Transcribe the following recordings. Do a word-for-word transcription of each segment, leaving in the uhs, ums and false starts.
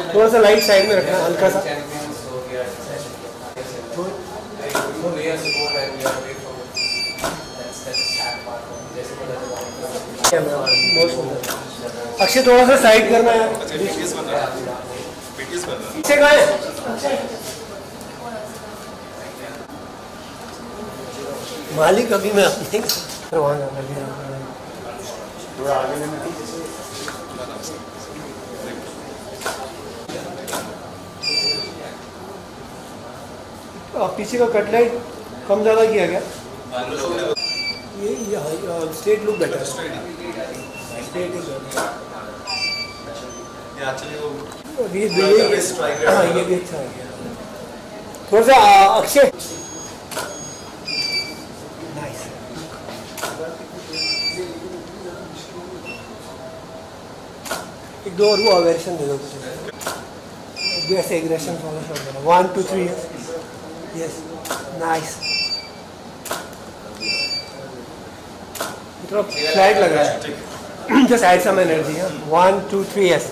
थोड़ा सा light side में रखना, हल्का सा। अक्षय थोड़ा सा साइड करना है। पीछे कहाँ है? मालिक अभी मैं अपने वहाँ थोड़ा आगे लेना। पीछे का कटलाइट कम ज़्यादा किया गया। ये ये straight look better. Straight is ये हाँ ये भी अच्छा है। थोड़ा सा अक्षय नाइस। एक दो और वो अवेरेशन दे दो ऐसे एग्रेशन वाला शॉट देना। One two three yes nice. थोड़ा फ्लैट लग रहा है। Just add some energy. One two three yes.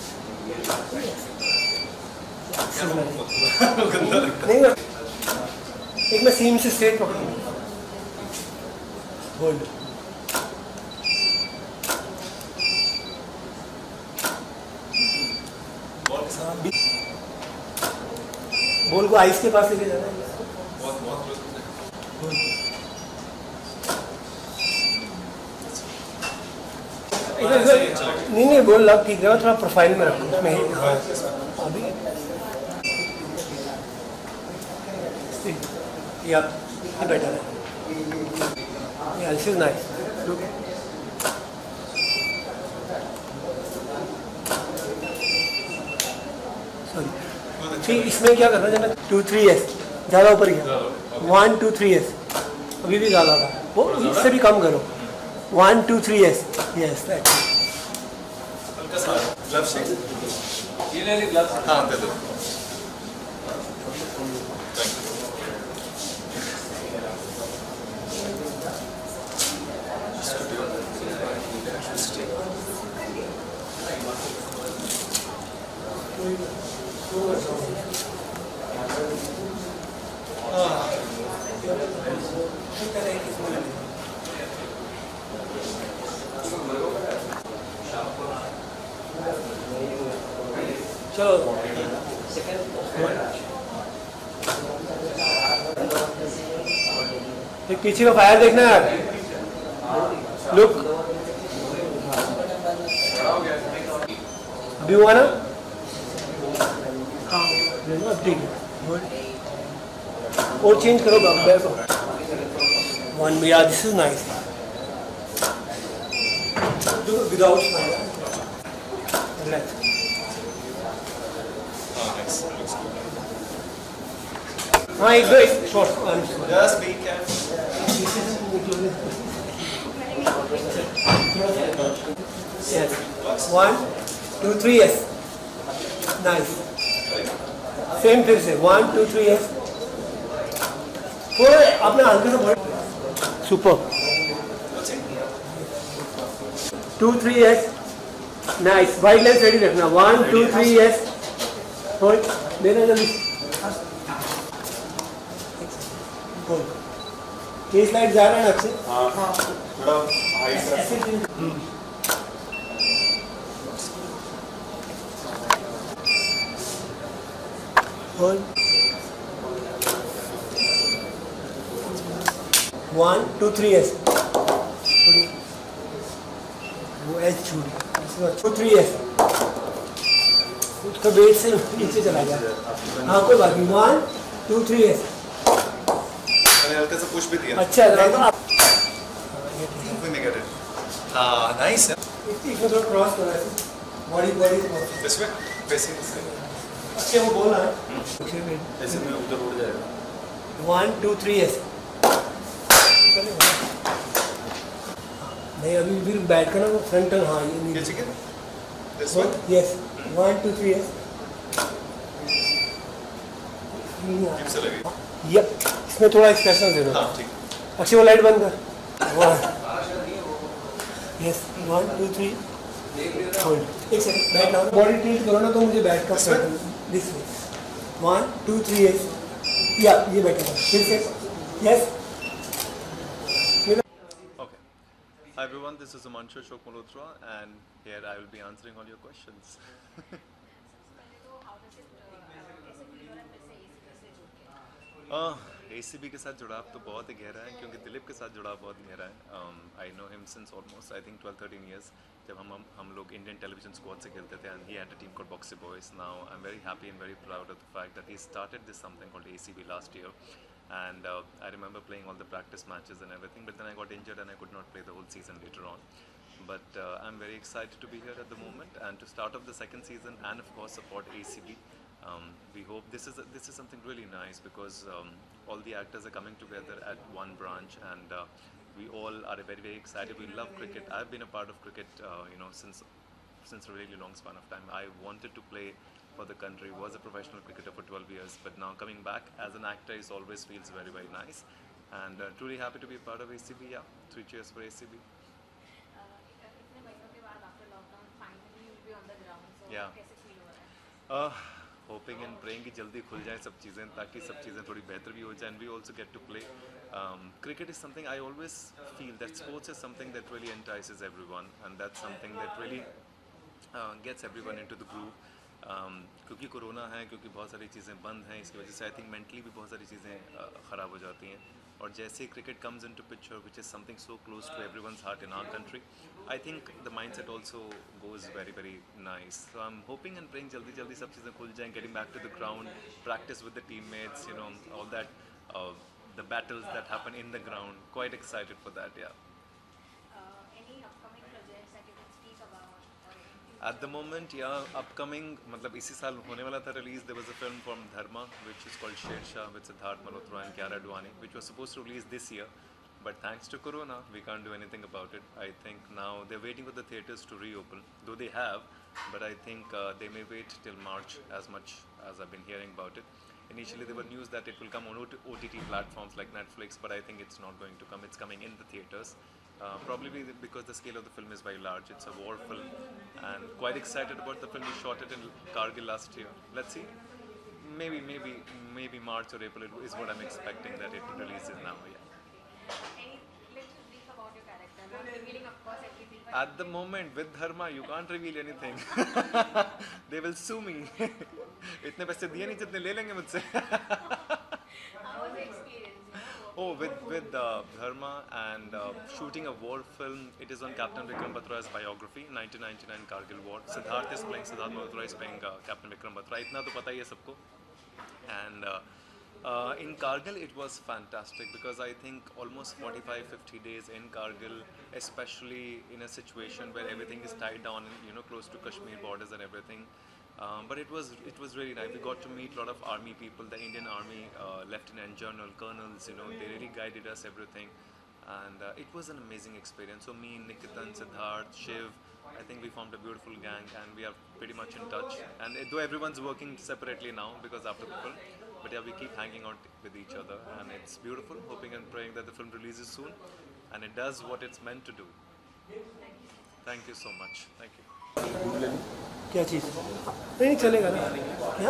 नहीं एक मैं सीम से स्ट्रेट पकड़ूंगा। होल्ड बॉल को आइस के पास लेके जाना है। बहुत बहुत नहीं नहीं बॉल लग ठीक है। थोड़ा प्रोफाइल में रखो उसमें। हाँ अभी या ये बेटर है। ये दिस इज नाइस। सॉरी ठीक। इसमें क्या करना है? टू थ्री एस ज़्यादा ऊपर गया। वन टू थ्री एस अभी भी ज़्यादा था। वो इससे भी कम करो। वन टू थ्री एस यस दैट। हाँ दे दो। चलो एक पीछे का फायर देखना है। लुक अभी हुआ ना? ठीक है और चेंज करो वन में। यार this is nice. Without relax. हाँ एक दो एक shot. Just be careful. Yes. One, two, three, yes. Nice. Same फिर से one, two, three, yes. थोड़ा आपने हल्का सा बढ़। Super. Two, three, yes. Nice. Wide length ready रखना। One, two, three, yes. Hold. देना जल्दी। ये स्लाइड जा रहा है ना अक्षय? हाँ थोड़ा हाइट से। होल्ड वन टू थ्री एस। वो एच छोड़ टू थ्री एस उसका वेट से नीचे चला गया। हाँ कोई बात नहीं। वन टू थ्री एस मैंने हल्का सा पुश भी दिया। अच्छा आप हाँ नाइस है। इसमें थोड़ा क्रॉस करा है। Body body this way facing this way. अच्छे वो बोल रहा है ऐसे में उधर उड़ जाएगा। One two three s. नहीं अभी फिर बैठ कर ना वो फ्रंट टर्न। हाँ ये नहीं ठीक है this way yes one two three s. से लगे। यप इसमें थोड़ा एक्सप्रेशन दे दो। हाँ ठीक। अक्षय वो लाइट बंद कर। One yes one two three hold एक सेकंड बैठ जाओ बॉडी टिल्ट करो ना तो मुझे बैठ का pattern this way one two three yes या ये बैठेगा फिर से yes Hi everyone, this is Himanshu Ashok Malhotra and here I will be answering all your questions. A C B के साथ जुड़ाव तो बहुत ही गहरा है क्योंकि दिलीप के साथ जुड़ाव बहुत गहरा है. I know him since almost I think twelve thirteen years जब हम हम हम लोग इंडियन टेलीविजन स्क्वाड से खेलते थे and he had a team called boxy boys. Now I am very happy and very proud of the fact that he started this something called A C B last year. And uh, I remember playing all the practice matches and everything, but then I got injured and I could not play the whole season later on. But uh, I'm very excited to be here at the moment and to start off the second season and of course support A C B. Um, we hope this is a, this is something really nice because um, all the actors are coming together at one branch and uh, we all are very very excited. We love cricket. I've been a part of cricket, uh, you know, since since a really long span of time. I wanted to play for the country, was a professional cricketer for twelve years, but now coming back as an actor is always feels very very nice and uh, truly happy to be a part of A C B. Yeah, three cheers for A C B. Yeah. Uh, hoping and praying कि जल्दी खुल जाए सब चीज़ें ताकि सब चीज़ें थोड़ी बेहतर भी हो जाए and we also get to play. Um, cricket is something I always feel that sports is something that really entices everyone and that's something that really uh, gets everyone into the groove. Um, क्योंकि corona है, क्योंकि बहुत सारी चीज़ें बंद हैं, इसकी वजह से आई थिंक मेंटली भी बहुत सारी चीज़ें ख़राब हो जाती हैं और जैसे cricket comes into picture which is something so close to everyone's heart in our country, I think the mindset also goes very very nice. So I am hoping and praying जल्दी जल्दी सब चीज़ें खुल जाएँ, getting back to the ground, practice with the teammates, you know, all that, the battles that happen in the ground. Quite excited for that. या At the moment, yeah, upcoming, मतलब इसी साल होने वाला था release. There was a film from Dharma which is called Shershaah with Siddharth Malhotra and Kiara Advani, which was supposed to release this year, but thanks to Corona, we can't do anything about it. I think now they're waiting for the theatres to reopen, though they have, but I think uh, they may wait till March, as much as I've been hearing about it. Initially, there were news that it will come on O T T platforms like Netflix, but I think it's not going to come. It's coming in the theatres. Uh, probably because the scale of the film is very large. It's a war film and quite excited about the film. We shot it in Kargil last year. Let's see. Maybe, maybe, maybe March or April is what I'm expecting that it releases now. Yeah. Any little brief about your character? Not revealing, of course, everything. But At the moment, with Dharma, you can't reveal anything. They will sue me. इतने पैसे दिए नहीं जितने ले लेंगे मुझसे. how was the experience? Oh, with with uh, Dharma and uh, shooting a war film. It is on Captain Vikram Batra's biography, nineteen ninety-nine Kargil War. Siddharth is playing, Siddharth Malhotra is playing uh, Captain Vikram Batra. इतना तो पता ही है सबको. And uh, uh, in Kargil it was fantastic because I think almost forty-five fifty days in Kargil, especially in a situation where everything is tied down, you know, close to Kashmir borders and everything. Um, but it was it was really nice. We got to meet a lot of army people, the Indian Army, uh, lieutenant general, colonels. You know, they really guided us everything, and uh, it was an amazing experience. So me, Nikitan, Siddharth, Shiv, I think we formed a beautiful gang, and we are pretty much in touch. And uh, though everyone's working separately now because after the film, but yeah, we keep hanging out with each other, and it's beautiful. Hoping and praying that the film releases soon, and it does what it's meant to do. Thank you so much. Thank you. क्या चीज़ नहीं चलेगा ना क्या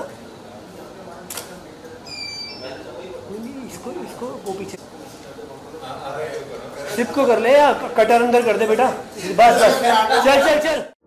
नहीं इसको इसको वो पीछे सिप को कर ले या कटर अंदर कर दे बेटा बस बस चल चल चल